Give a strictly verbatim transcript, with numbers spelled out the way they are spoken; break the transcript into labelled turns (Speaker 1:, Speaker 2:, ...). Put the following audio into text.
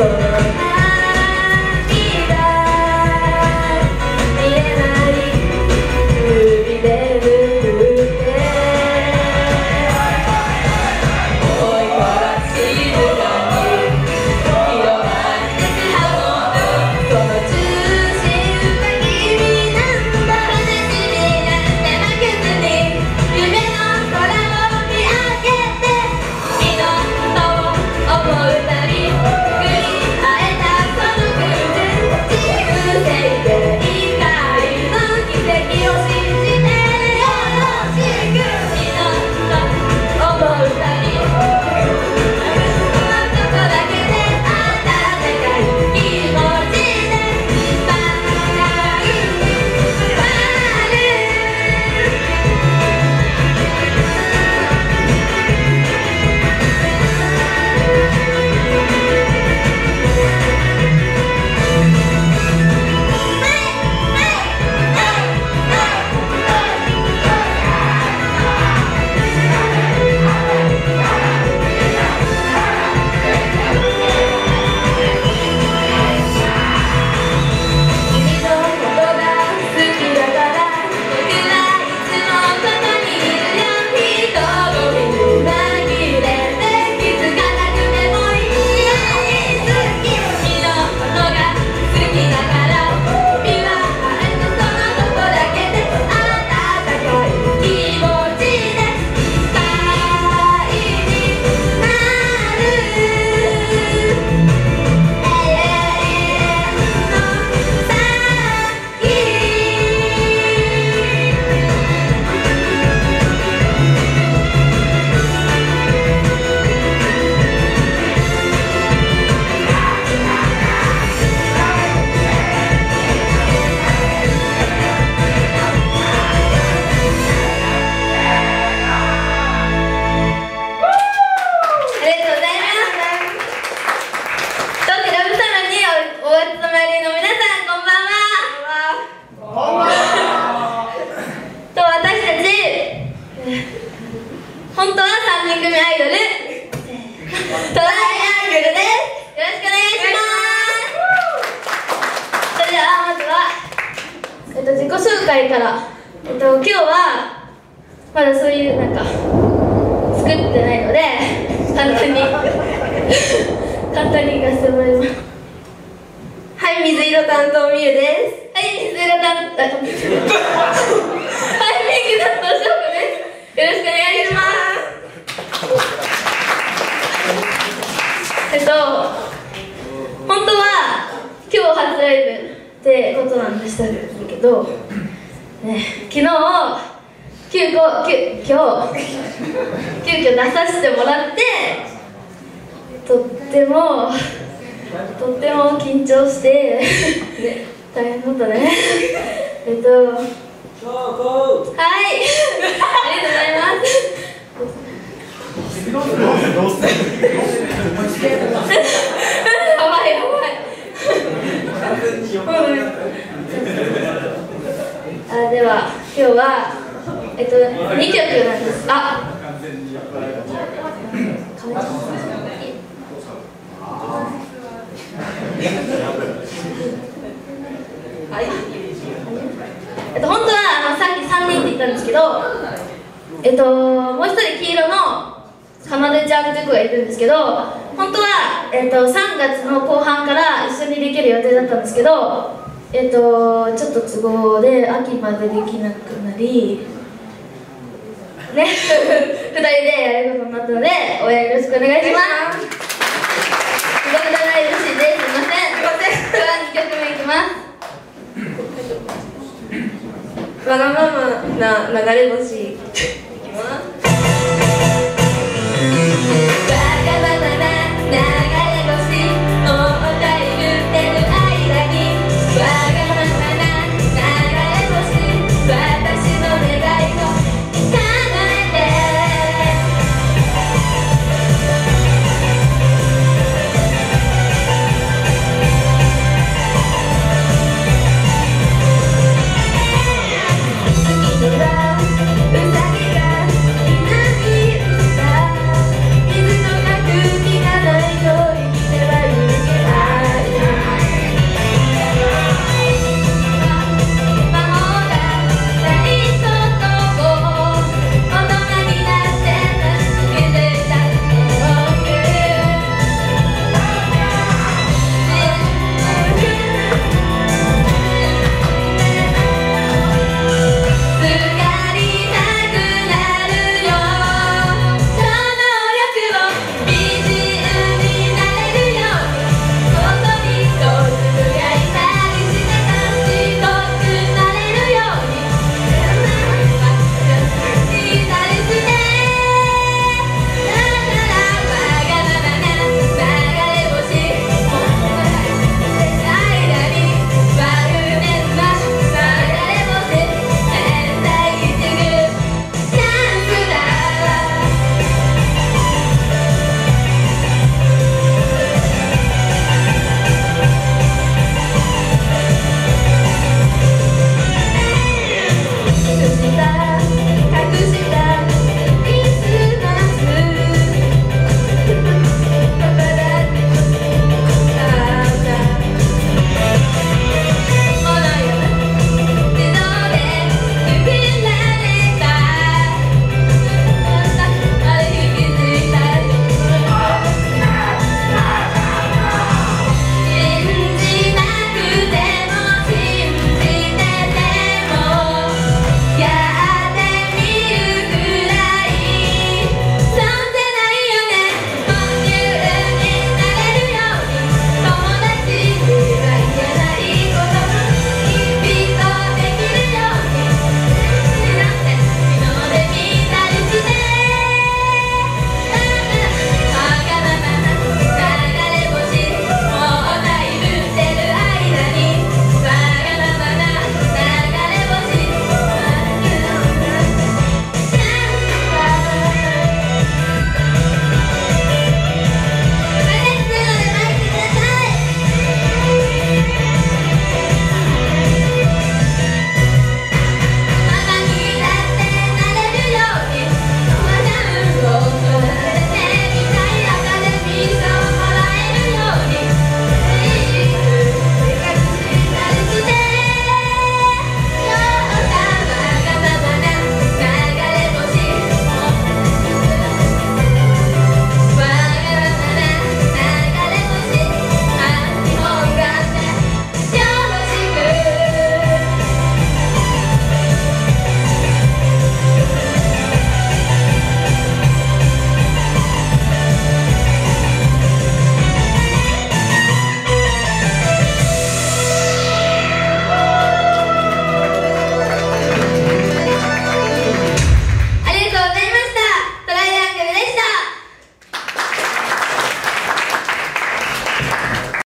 Speaker 1: 回から、えっと、今日はまだそういうなんか作ってないので簡単に簡単に行かせてもらいます。
Speaker 2: はい、水色担当みゆです。
Speaker 1: はい、水色担当はい、ピンク担当しょうこです。よろしくお願いします。えっと本当は今日初ライブってことなんでしたけど、ね、昨日急遽急遽急遽出させてもらってとってもとっても緊張して、ね、大変だったね。えっとはいありがとうございます。やばいやばいあ、では今日はえっとにきょくなんです。あはいえっと本当はあのさっきさんにんって言ったんですけど、えっともう一人黄色のかなでちゃんって子がいるんですけど、本当は、えっと、さんがつの後半から一緒にできる予定だったんですけど、えっと、ちょっと都合で秋までできなくなりねふたりでやることになったので応援よろしくお願いします。すごく長いらしいです。すいません。ではにきょくめいきます。
Speaker 2: わがままな流れ星